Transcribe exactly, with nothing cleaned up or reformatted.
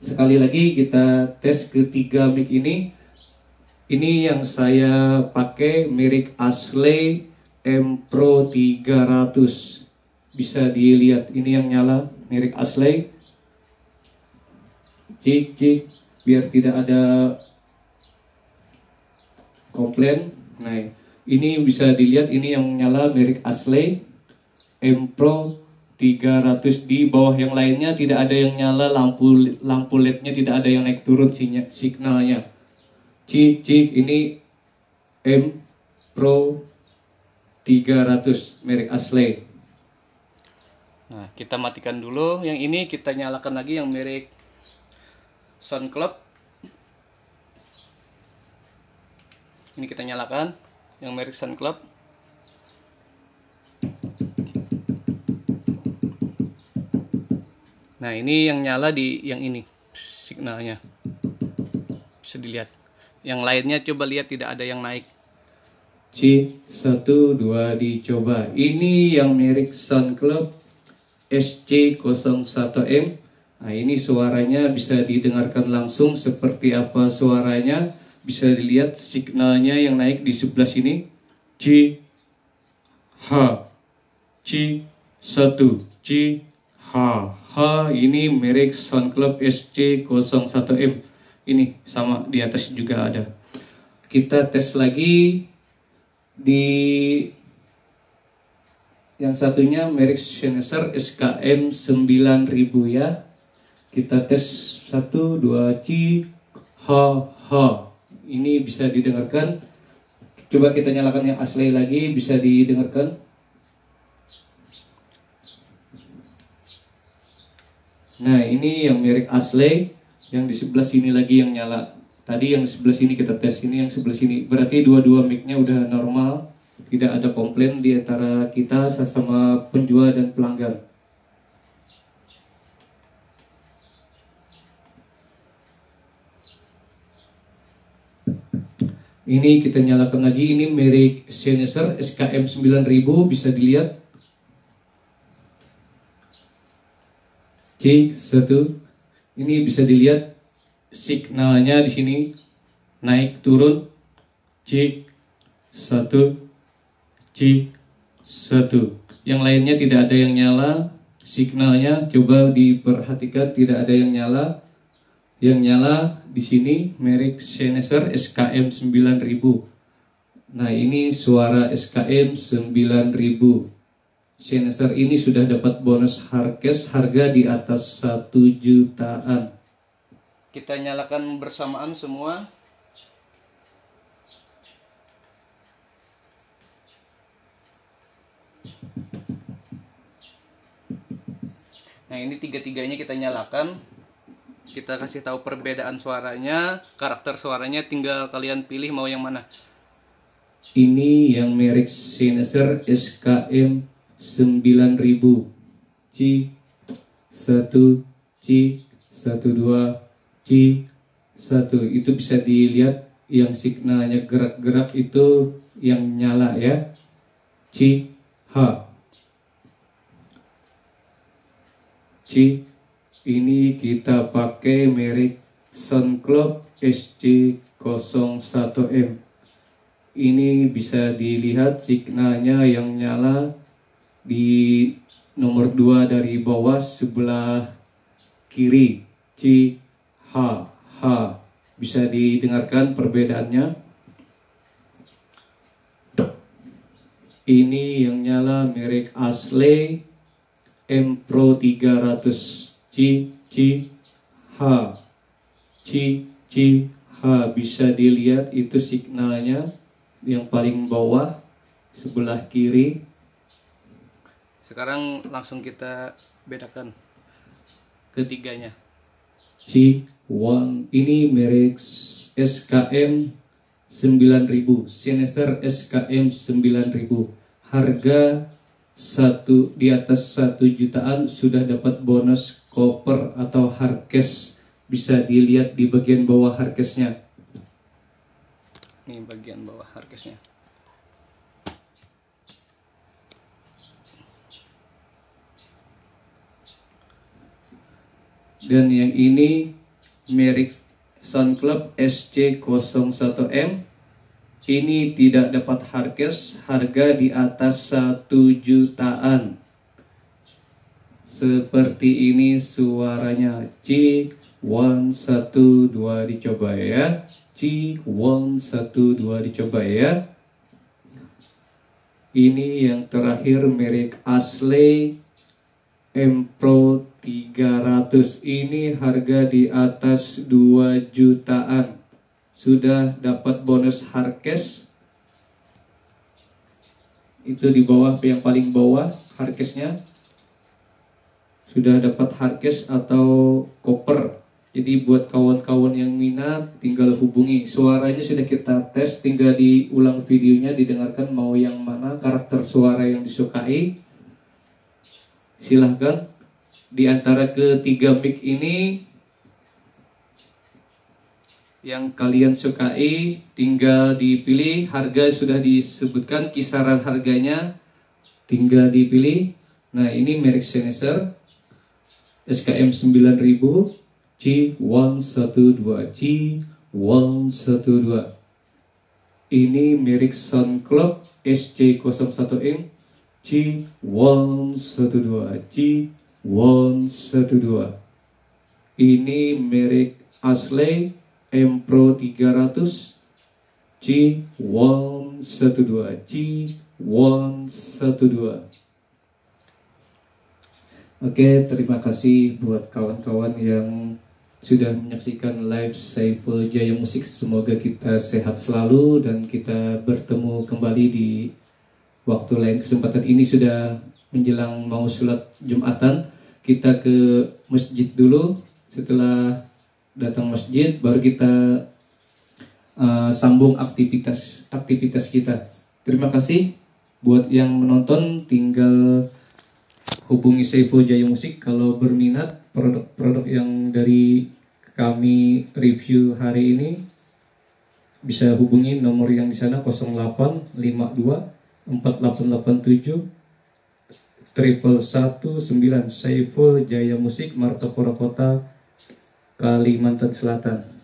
Sekali lagi kita tes ketiga mic ini. Ini yang saya pakai merek Ashley M Pro tiga ratus. Bisa dilihat ini yang nyala merek Ashley. Cik cik biar tidak ada komplain. Nah, ini bisa dilihat ini yang nyala merek Ashley M Pro tiga ratus. Di bawah yang lainnya tidak ada yang nyala, lampu lampu L E D-nya tidak ada yang naik turun signalnya. Cik cik ini M Pro tiga ratus merek Ashley. Nah, kita matikan dulu. Yang ini kita nyalakan lagi yang merek Sound Club. Ini kita nyalakan yang merek Sound Club. Nah, ini yang nyala di yang ini signalnya. Bisa dilihat. Yang lainnya coba lihat tidak ada yang naik. C satu dua dicoba. Ini yang merek Sound Club S C nol satu M. Nah, ini suaranya bisa didengarkan langsung seperti apa suaranya. Bisa dilihat signalnya yang naik di sebelah sini. C H C satu C H H. Ini merek Sound Club S C nol satu M. Ini sama di atas juga ada. Kita tes lagi di yang satunya merek Sennheiser S K M sembilan ribu ya. Kita tes satu dua C H H. Ini bisa didengarkan. Coba kita nyalakan yang Ashley lagi, bisa didengarkan. Nah, ini yang merek Ashley. Yang di sebelah sini lagi yang nyala. Tadi yang sebelah sini kita tes, ini yang sebelah sini. Berarti dua-dua mic-nya udah normal. Tidak ada komplain di antara kita sama penjual dan pelanggan. Ini kita nyalakan lagi. Ini merek Sennheiser S K M sembilan ribu, bisa dilihat. C satu. Ini bisa dilihat signalnya di sini naik turun. C satu C satu. Yang lainnya tidak ada yang nyala signalnya. Coba diperhatikan tidak ada yang nyala. Yang nyala di sini merek Sennheiser S K M sembilan ribu. Nah, ini suara S K M sembilan ribu. Sennheiser ini sudah dapat bonus hardcase harga di atas satu jutaan. Kita nyalakan bersamaan semua. Nah, ini tiga-tiganya kita nyalakan. Kita kasih tahu perbedaan suaranya, karakter suaranya, tinggal kalian pilih mau yang mana. Ini yang merek Sennheiser S K M sembilan ribu. C satu C satu dua C satu. Itu bisa dilihat yang signalnya gerak-gerak itu yang nyala ya. C H C. Ini kita pakai merek Sound Club S C nol satu M. Ini bisa dilihat signalnya yang nyala di nomor dua dari bawah sebelah kiri. C H H. Bisa didengarkan perbedaannya. Ini yang nyala merek Ashley M Pro tiga ratus. C C H C C H. Bisa dilihat itu signalnya yang paling bawah sebelah kiri. Sekarang langsung kita bedakan ketiganya. C satu. Ini merek S K M sembilan ribu. Sennheiser S K M sembilan ribu. Harga satu di atas satu jutaan, sudah dapat bonus koper atau hardcase. Bisa dilihat di bagian bawah hardcase-nya. Ini bagian bawah hardcase-nya. Dan yang ini merek Sound Club S C nol satu M. Ini tidak dapat hardcase, harga di atas satu jutaan. Seperti ini suaranya. C satu satu dua dicoba ya. C satu satu dua dicoba ya. Ini yang terakhir merek Ashley M Pro tiga ratus. Ini harga di atas dua jutaan. Sudah dapat bonus hardcase. Itu di bawah, yang paling bawah hardcase-nya. Sudah dapat hardcase atau koper. Jadi buat kawan-kawan yang minat tinggal hubungi. Suaranya sudah kita tes, tinggal diulang videonya, didengarkan mau yang mana karakter suara yang disukai. Silahkan. Di antara ketiga mic ini yang kalian sukai tinggal dipilih. Harga sudah disebutkan, kisaran harganya tinggal dipilih. Nah, ini merek Sennheiser S K M sembilan ribu C satu satu dua C satu satu dua. Ini merek Sound Club S C nol satu M C satu satu dua C satu satu dua. Ini merek Ashley M Pro tiga ratus C satu satu dua C satu satu dua. Oke, terima kasih buat kawan-kawan yang sudah menyaksikan live Saiful Jaya Musik. Semoga kita sehat selalu dan kita bertemu kembali di waktu lain. Kesempatan ini sudah menjelang mau sholat Jumatan. Kita ke masjid dulu. Setelah datang masjid baru kita uh, sambung aktivitas aktivitas kita. Terima kasih buat yang menonton. Tinggal hubungi Saiful Jaya Musik kalau berminat produk-produk yang dari kami review hari ini. Bisa hubungi nomor yang di sana nol delapan lima dua empat delapan delapan tujuh triple satu sembilan. Saiful Jaya Musik, Martapura Kota, Kalimantan Selatan.